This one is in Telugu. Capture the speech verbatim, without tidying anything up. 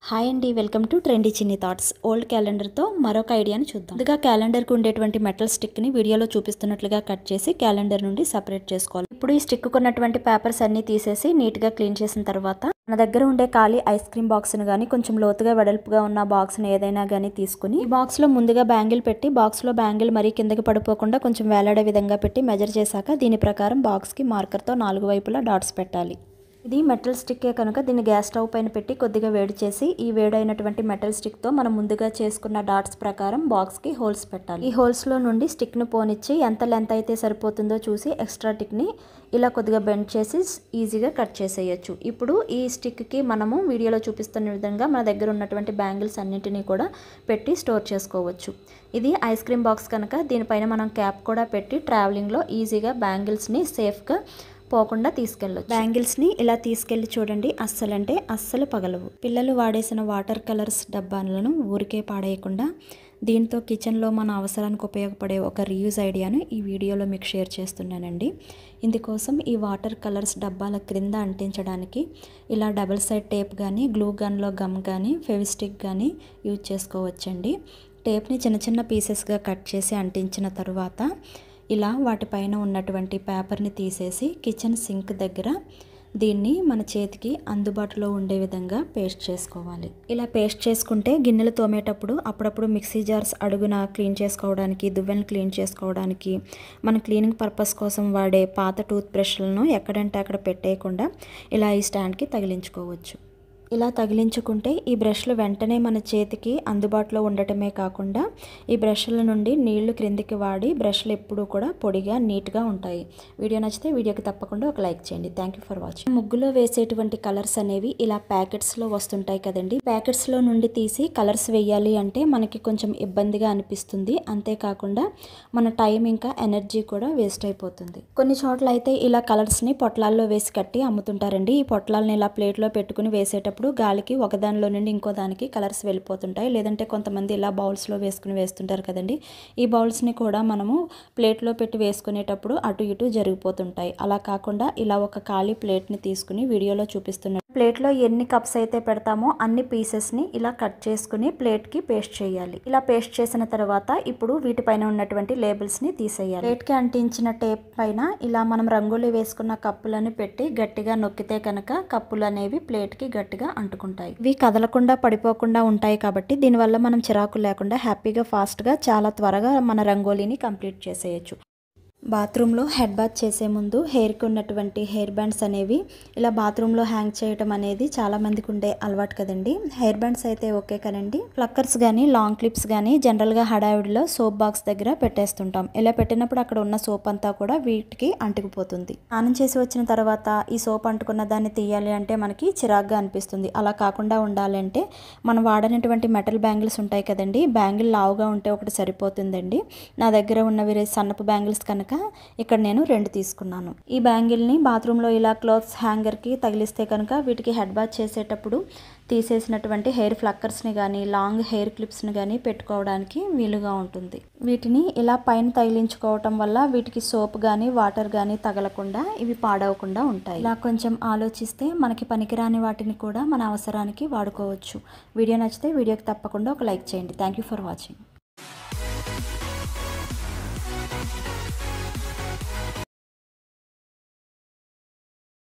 హాయ్ అండి, welcome to trendy Chinni thoughts. Old క్యాలెండర్తో మరొక ఐడియాని చూద్దాం. ముందుగా క్యాలెండర్కి ఉండేటువంటి మెటల్ స్టిక్ని వీడియోలో చూపిస్తున్నట్లుగా కట్ చేసి క్యాలెండర్ నుండి సపరేట్ చేసుకోవాలి. ఇప్పుడు ఈ స్టిక్ ఉన్నటువంటి పేపర్స్ అన్ని తీసేసి నీట్గా క్లీన్ చేసిన తర్వాత మన దగ్గర ఉండే ఖాళీ ఐస్ క్రీమ్ బాక్స్ని కానీ కొంచెం లోతుగా వెడల్పుగా ఉన్న బాక్స్ని ఏదైనా కానీ తీసుకుని ఈ బాక్స్లో ముందుగా బ్యాంగిల్ పెట్టి బాక్స్లో బ్యాంగిల్ మరీ కిందకి పడిపోకుండా కొంచెం వేలాడే విధంగా పెట్టి మెజర్ చేశాక దీని ప్రకారం బాక్స్కి మార్కర్తో నాలుగు వైపులా డాట్స్ పెట్టాలి. ఇది మెటల్ స్టిక్కే కనుక దీన్ని గ్యాస్ స్టవ్ పైన పెట్టి కొద్దిగా వేడి చేసి ఈ వేడైనటువంటి మెటల్ స్టిక్తో మనం ముందుగా చేసుకున్న డాట్స్ ప్రకారం బాక్స్కి హోల్స్ పెట్టాలి. ఈ హోల్స్లో నుండి స్టిక్ను పోనిచ్చి ఎంత లెంత్ అయితే సరిపోతుందో చూసి ఎక్స్ట్రా టిక్ని ఇలా కొద్దిగా బెండ్ చేసి ఈజీగా కట్ చేసేయచ్చు. ఇప్పుడు ఈ స్టిక్కి మనము వీడియోలో చూపిస్తున్న విధంగా మన దగ్గర ఉన్నటువంటి బ్యాంగిల్స్ అన్నింటినీ కూడా పెట్టి స్టోర్ చేసుకోవచ్చు. ఇది ఐస్ క్రీమ్ బాక్స్ కనుక దీనిపైన మనం క్యాప్ కూడా పెట్టి ట్రావెలింగ్లో ఈజీగా బ్యాంగిల్స్ని సేఫ్గా పోకుండా తీసుకెళ్ళచ్చు. బ్యాంగిల్స్ని ఇలా తీసుకెళ్ళి చూడండి, అస్సలంటే అస్సలు పగలవు. పిల్లలు వాడేసిన వాటర్ కలర్స్ డబ్బాలను ఊరికే పాడేయకుండా దీంతో కిచెన్లో మన అవసరానికి ఉపయోగపడే ఒక రీయూజ్ ఐడియాను ఈ వీడియోలో మీకు షేర్ చేస్తున్నానండి. ఇందుకోసం ఈ వాటర్ కలర్స్ డబ్బాల క్రింద అంటించడానికి ఇలా డబుల్ సైడ్ టేప్ కానీ గ్లూ గన్లో గమ్ కానీ ఫెవిస్టిక్ కానీ యూజ్ చేసుకోవచ్చండి. టేప్ని చిన్న చిన్న పీసెస్గా కట్ చేసి అంటించిన తరువాత ఇలా వాటిపైన ఉన్నటువంటి పేపర్ని తీసేసి కిచెన్ సింక్ దగ్గర దీన్ని మన చేతికి అందుబాటులో ఉండే విధంగా పేస్ట్ చేసుకోవాలి. ఇలా పేస్ట్ చేసుకుంటే గిన్నెలు తోమేటప్పుడు అప్పుడప్పుడు మిక్సీ జార్స్ అడుగున క్లీన్ చేసుకోవడానికి, దువ్వెలను క్లీన్ చేసుకోవడానికి, మన క్లీనింగ్ పర్పస్ కోసం వాడే పాత టూత్ బ్రష్లను ఎక్కడంటే అక్కడ పెట్టేయకుండా ఇలా ఈ స్టాండ్కి తగిలించుకోవచ్చు. ఇలా తగిలించుకుంటే ఈ బ్రష్లు వెంటనే మన చేతికి అందుబాటులో ఉండటమే కాకుండా ఈ బ్రష్ల నుండి నీళ్లు క్రిందికి వాడి బ్రష్లు ఎప్పుడూ కూడా పొడిగా నీట్గా ఉంటాయి. వీడియో నచ్చితే వీడియోకి తప్పకుండా ఒక లైక్ చేయండి. Thank you for watching. ముగ్గులో వేసేటువంటి కలర్స్ అనేవి ఇలా ప్యాకెట్స్లో వస్తుంటాయి కదండి. ప్యాకెట్స్లో నుండి తీసి కలర్స్ వేయాలి అంటే మనకి కొంచెం ఇబ్బందిగా అనిపిస్తుంది. అంతేకాకుండా మన టైం ఇంకా ఎనర్జీ కూడా వేస్ట్ అయిపోతుంది. కొన్ని చోట్ల అయితే ఇలా కలర్స్ని పొట్లాల్లో వేసి కట్టి అమ్ముతుంటారండి. ఈ పొట్లాలను ఇలా ప్లేట్లో పెట్టుకుని వేసేటప్పుడు గాలికి ఒకదానిలో నుండి ఇంకో దానికి కలర్స్ వెళ్ళిపోతుంటాయి. లేదంటే కొంతమంది ఇలా బౌల్స్లో వేసుకుని వేస్తుంటారు కదండి. ఈ బౌల్స్ని కూడా మనము ప్లేట్లో పెట్టి వేసుకునేటప్పుడు అటు ఇటు జరిగిపోతుంటాయి. అలా కాకుండా ఇలా ఒక ఖాళీ ప్లేట్ని తీసుకుని వీడియోలో చూపిస్తున్న ప్లేట్లో ఎన్ని కప్స్ అయితే పెడతామో అన్ని పీసెస్ని ఇలా కట్ చేసుకుని ప్లేట్కి పేస్ట్ చేయాలి. ఇలా పేస్ట్ చేసిన తర్వాత ఇప్పుడు వీటిపైన ఉన్నటువంటి లేబుల్స్ని తీసేయాలి. ప్లేట్కి అంటించిన టేప్ పైన ఇలా మనం రంగోలీ వేసుకున్న కప్పులను పెట్టి గట్టిగా నొక్కితే కనుక కప్పులు అనేవి ప్లేట్కి గట్టిగా అంటుకుంటాయి. ఇవి కదలకుండా పడిపోకుండా ఉంటాయి కాబట్టి దీనివల్ల మనం చిరాకు లేకుండా హ్యాపీగా ఫాస్ట్గా చాలా త్వరగా మన రంగోలీని కంప్లీట్ చేసేయచ్చు. బాత్రూంలో హెడ్ బాత్ చేసే ముందు హెయిర్కి ఉన్నటువంటి హెయిర్ బ్యాండ్స్ అనేవి ఇలా బాత్రూంలో హ్యాంగ్ చేయడం అనేది చాలా మందికి ఉండే అలవాటు కదండి. హెయిర్ బ్యాండ్స్ అయితే ఓకే కదండి. ప్లక్కర్స్ కానీ లాంగ్ క్లిప్స్ కానీ జనరల్గా హడావిడిలో సోప్ బాక్స్ దగ్గర పెట్టేస్తుంటాం. ఇలా పెట్టినప్పుడు అక్కడ ఉన్న సోప్ అంతా కూడా వీటికి అంటుకుపోతుంది. స్నానం చేసి వచ్చిన తర్వాత ఈ సోప్ అంటుకున్న దాన్ని తీయాలి అంటే మనకి చిరాగ్గా అనిపిస్తుంది. అలా కాకుండా ఉండాలంటే మనం వాడనటువంటి మెటల్ బ్యాంగిల్స్ ఉంటాయి కదండి. బ్యాంగిల్ లావుగా ఉంటే ఒకటి సరిపోతుందండి. నా దగ్గర ఉన్నవి సన్నపు బ్యాంగిల్స్ కనుక ఇక్కడ నేను రెండు తీసుకున్నాను. ఈ బ్యాంగిల్ని బాత్రూంలో ఇలా క్లాత్స్ హ్యాంగర్కి తగిలిస్తే కనుక వీటికి హెడ్ బాత్ చేసేటప్పుడు తీసేసినటువంటి హెయిర్ ఫ్లక్కర్స్ని కానీ లాంగ్ హెయిర్ క్లిప్స్ని కానీ పెట్టుకోవడానికి వీలుగా ఉంటుంది. వీటిని ఇలా పైన తగిలించుకోవటం వల్ల వీటికి సోప్ కానీ వాటర్ కానీ తగలకుండా ఇవి పాడవకుండా ఉంటాయి. ఇలా కొంచెం ఆలోచిస్తే మనకి పనికిరాని వాటిని కూడా మన అవసరానికి వాడుకోవచ్చు. వీడియో నచ్చితే వీడియోకి తప్పకుండా ఒక లైక్ చేయండి. Thank you for watching.